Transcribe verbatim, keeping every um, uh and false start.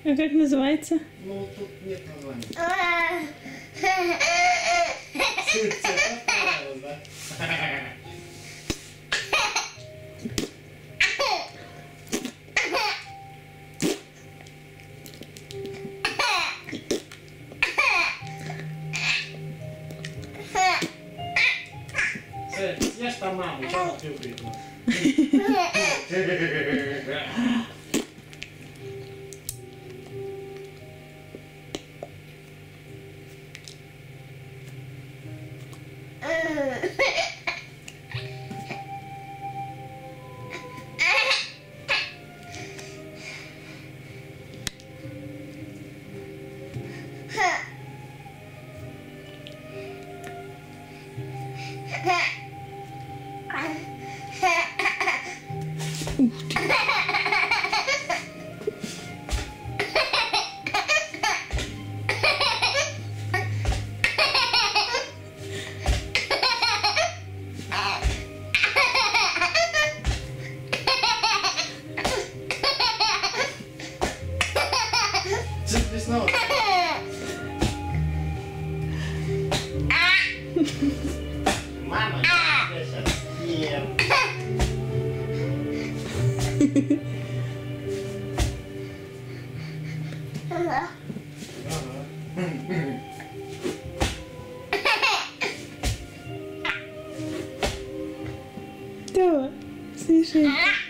А как называется? Ну, тут нет названия. Тебе так понравилось, да? Съешь там маму, что она пьет? Ух ты. Ты снова. Мама, я тебя сейчас съем. Ага. Давай, слушай.